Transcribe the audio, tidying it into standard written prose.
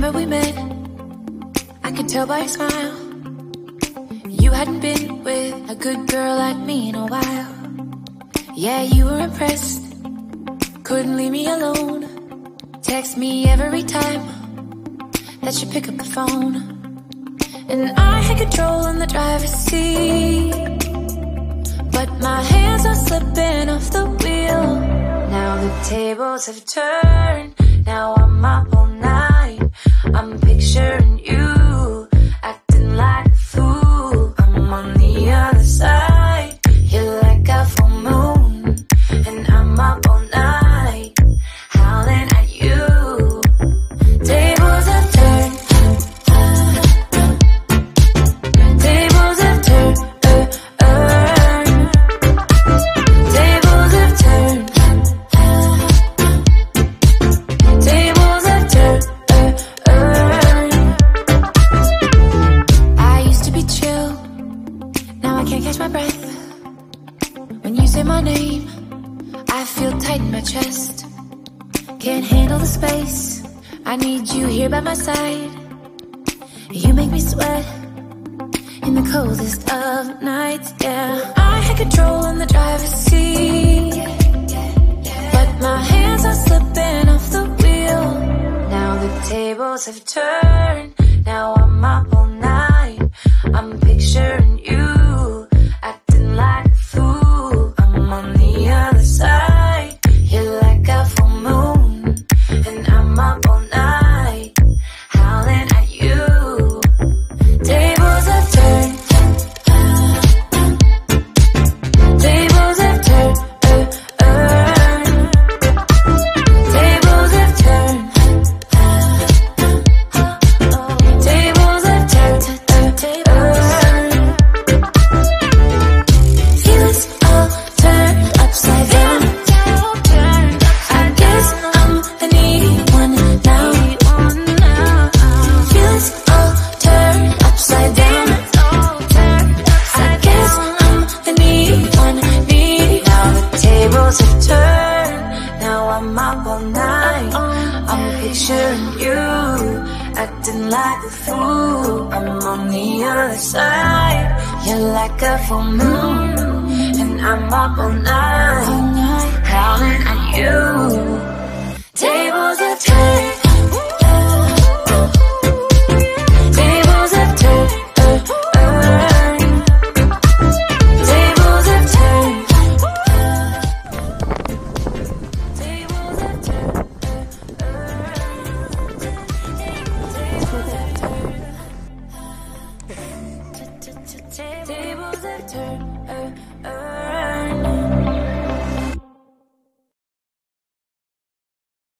Remember we met, I could tell by your smile. You hadn't been with a good girl like me in a while. Yeah, you were impressed, couldn't leave me alone. Text me every time that you pick up the phone. And I had control in the driver's seat, but my hands are slipping off the wheel. Now the tables have turned, now I'm up all night. I'm picturing you, acting like a fool. I'm on the other side, you're like a full moon. And I'm up all night, howling at you. Tables have turned, tables have turned, tables have turned, tables have turned. I used to be chill, now I can't catch my breath. When you say my name, I feel tight in my chest. Can't handle the space, I need you here by my side. You make me sweat in the coldest of nights, yeah. I had control in the driver's seat, but my hands are slipping off the wheel. Now the tables have turned, now I'm up all night. I'm picturing you, acting like a fool. I'm on the other side, you're like a full moon. And I'm up all night, howling at you. Tables have turned, tables have turned, tables have turned, tables have turned, feelings all turned upside down. I guess I'm the needy one now. Feelings all turned upside down. I guess I'm the needy one, needy. Now the tables have turned, now I'm up all night. I'm picturing you, acting like a fool. I'm on the other side, you're like a full moon. And I'm up all night, howling at you. Tables have turned.